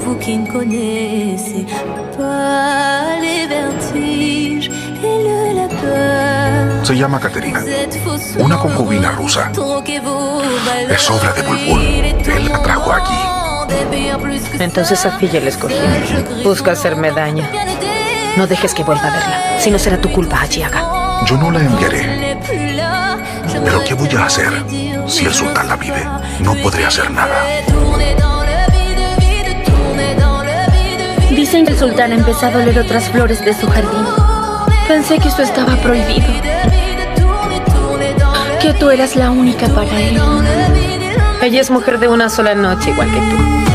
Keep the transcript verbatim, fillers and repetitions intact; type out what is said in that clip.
vous qui ne connaissez pas les vertiges et le labeur. Se llama Caterina, una concubina rusa. Es obra de Bulbul. Él la trajo aquí. Entonces a ti ya la escogí. Busca hacerme daño. No dejes que vuelva a verla. Si no será tu culpa, Hachiaga. Yo no la enviaré. Pero ¿qué voy a hacer? Si el sultán la vive, no podré hacer nada. Dicen que el sultán ha empezado a oler otras flores de su jardín. Pensé que eso estaba prohibido. Que tú eras la única para él. Ella es mujer de una sola noche, igual que tú.